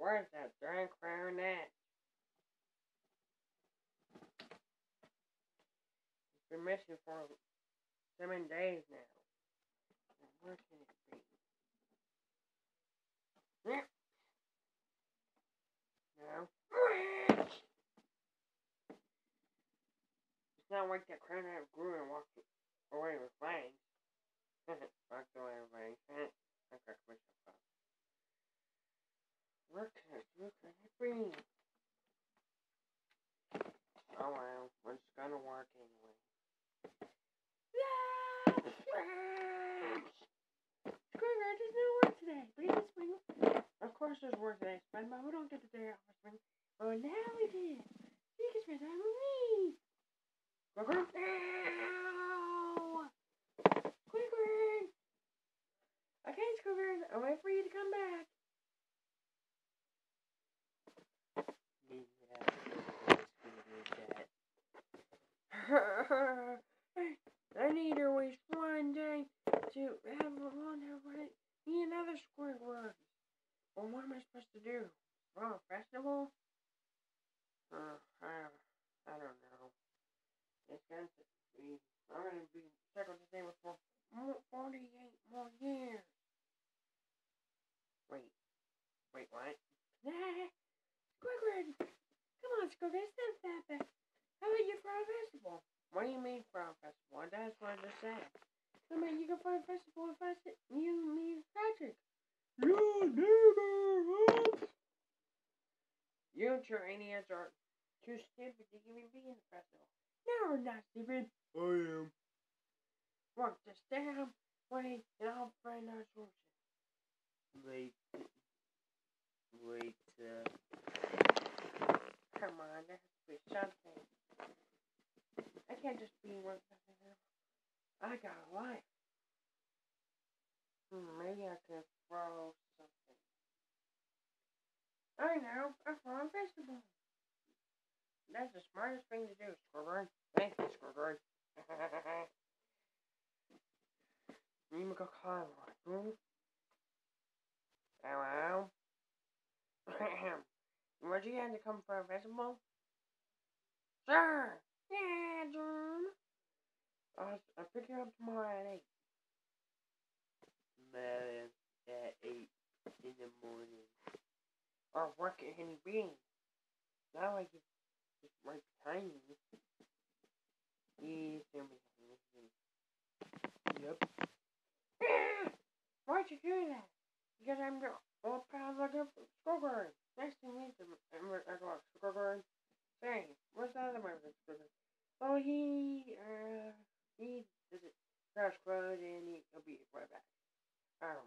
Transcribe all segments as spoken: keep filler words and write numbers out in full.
Where's that darn clarinet? It's been missing for seven days now. Where can it be? Yeah. No. It's not like that clarinet grew and walked away with fangs. Walked away with fangs. I cracked myself up. Where can it, where can it be? Oh well, it's gonna work anyway. Squidward does not work today, but it's spring. Of course there's work today, SpongeBob. We don't get the day off for spring. Oh, now we did. You can spend time with me. Squidward. Ow! Squidward. Okay, Squidward. I'll wait for you to come back. I need at least one day to have a wonder what it need another Squidward. Well, what am I supposed to do? Oh, a festival? Uh, I, I don't know. It's going to be, I'm going to be stuck with the same for forty-eight more years. Wait, wait, what? Squidward! Come on, Squidward, it's not that bad. How about you for a festival? What do you mean for a festival? That's what I just said. I mean, you can for a festival if I said you, me, and Patrick. Your neighborhood! You two idiots are too stupid to even be in the festival. No, we're not stupid. I am. Walk this down, wait, and I'll find our solution. Wait. Wait, uh... Come on, there has to be something. I can't just be one thing. I got a life. Hmm, maybe I could throw something. I know, I throw a vegetable. That's the smartest thing to do, Squidward. Thank you, Squidward. You make a call, hmm? Hello? Would you have to come for a festival? Sure! Yeah, John. I'll, I'll pick you up tomorrow at eight. Man, at eight in the morning. Or work at Henny Bean. Not like it's just right behind you. He's gonna be behind you. Yep. Why'd you do that? Because I'm your old pal looking for Squidward. Nice to meet you, Squidward. Say, what's the other one for Squidward? Oh, he, uh, he does it crash clothes and he, he'll be right back. Um,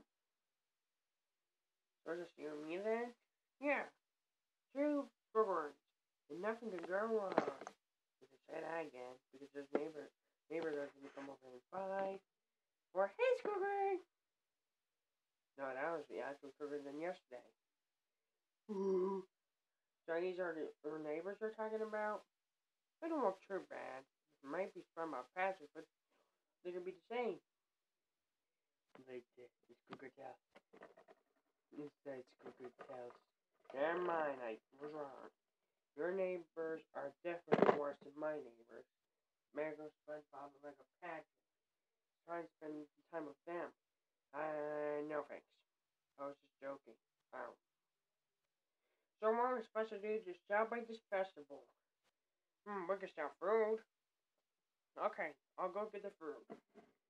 so just you and me then? Yeah. Two Squidwards. And nothing can go wrong. If I say that again, because there's neighbor, neighbors are going to come over and fight. Or, hey, Squidward! No, that was the actual Squidward than yesterday. So these are the our neighbors we're talking about? They don't look too bad. It might be from our Patrick, but they're going to be the same. Like this, it's Cougar House. This side's Cougar House. Never mind, I was wrong. Your neighbors are definitely worse than my neighbors. Mego, SpongeBob, and Lego Patrick. Try and spend time with them. Uh, no thanks. I was just joking. Wow. So what are we supposed to do to celebrate this festival? Hmm, we can sell food. Okay, I'll go get the food.